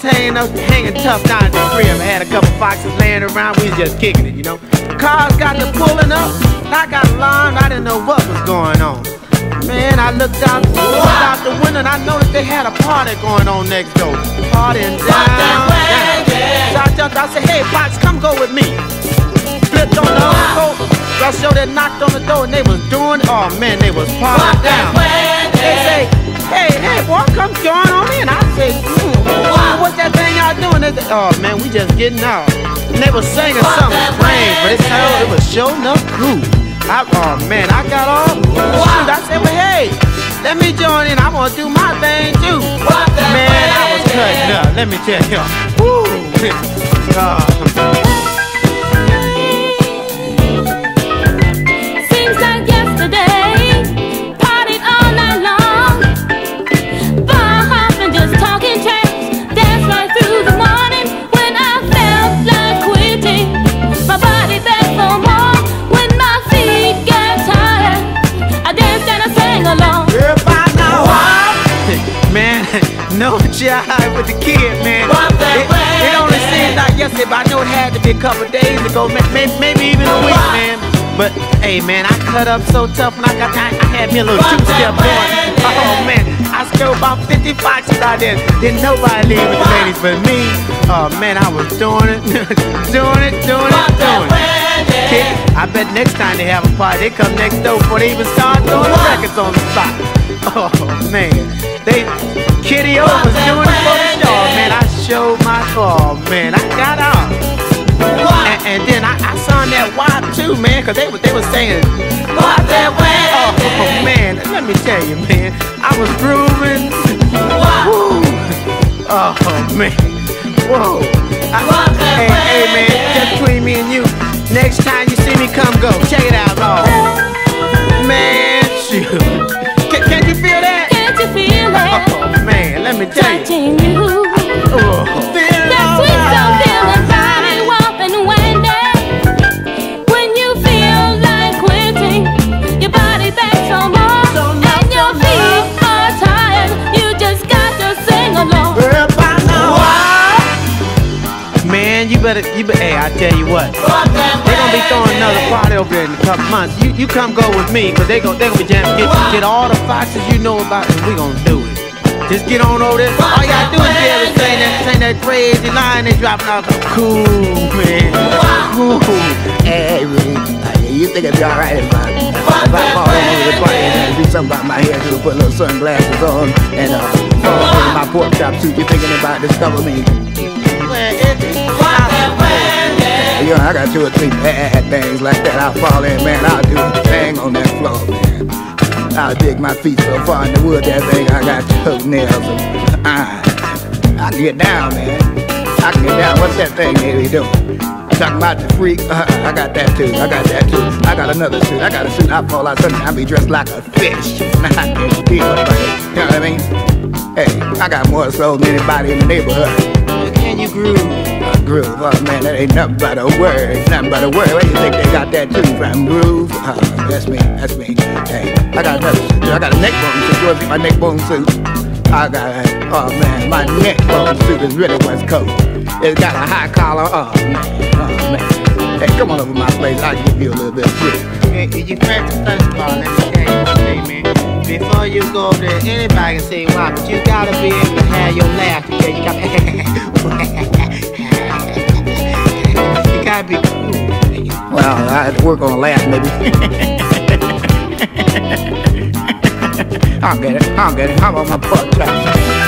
hanging tough down at the crib. I had a couple foxes laying around, we was just kicking it, you know. Cars got to pulling up, I got alarmed, I didn't know what was going on. Man, I looked out the window and I noticed they had a party going on next door. Partying down. So I jumped out, I said, hey, Fox, come go with me. Flipped on the other coat, so I showed that knocked on the door and they was doing, oh man, they was partying down. They say, hey, boy, come join on in. I say, what's that thing y'all doing? They say, oh man, we just getting out. And they was singing something strange, but it was sure enough cool. Oh man, I got off. Shoot, I said, well, hey, let me join in. I want to do my thing too. Man, I was cutting up. Let me tell you. Woo. Seems like yesterday, partied all night long, bar hopping, just talking trash, danced right through the morning. When I felt like quitting, my body begged for more. When my feet got tired, I danced and I sang along. Everybody know man, no jive with the kid, man. It only seemed like yesterday, but I know it had to be a couple days ago, maybe even a week, man. But hey, man, I cut up so tough when I had me a little two-step going. Oh man, I scored about 50 foxes out there. Didn't nobody leave with the ladies but me. Oh man, I was doing it, doing it. Kid, I bet next time they have a party, they come next door before they even start throwing the records on the spot. Oh man, Kitty O was doing it for the show, man. I showed my, oh man, I got out. And then I sung that WAP too, man, cause they were saying WAP that way. Oh man, let me tell you, man, I was grooving. Woo. Oh man, whoa. Hey man, just between me and you, next time you see me, come go, check it out, oh man, shoot. Can you feel that? Can't you feel it? Oh man, let me tell you. Touching you. That sweet soul feeling, body whopping, winding. When you feel like quitting, your body begs for more, and your feet are tired. You just got to sing along. Man, you better, hey, I tell you what, they gonna be throwing another party over there in a couple months. You come go with me, cause they gonna be jamming. Get all the foxes you know about, and we gonna do it. Just get on over there. All you gotta do is be able to sing that crazy line they dropping out. Cool, man. Cool. Hey, you think it'd be alright if I fall over the party and do something about my hair, to put little sunglasses on and fall over my pork chop suit? You thinking about discover me? You know, I got 2 or 3 bad things like that. I'll fall in, man. I'll do a thing on that floor, man. I'll dig my feet so far in the wood, that thing I got toenails. I can get down, man. I can get down. What's that thing they doing? Talking about the freak. I got that too. I got another suit. I got a suit. I fall out sometimes. I be dressed like a fish. I can't deal with it. You know what I mean? Hey, I got more soul than anybody in the neighborhood. Can you groove? Groove, oh man, that ain't nothing but a word. Nothing but a word. Where you think they got that too from? Groove? That's me. Hey, I got another suit. I got a neck bone suit. You wanna see my neck bone suit? I got, oh man, my neck bone suit is really West Coast. It's got a high collar. Oh man. Hey, come on over my place. I'll give you a little bit of free. Hey, you practice first of all, let me tell you one thing, man. Before you go over there, anybody can say wow, but you gotta be able to have your laugh together. You gotta be cool. Well, I had to work on a laugh, maybe. I'll get it. How about my pork chop?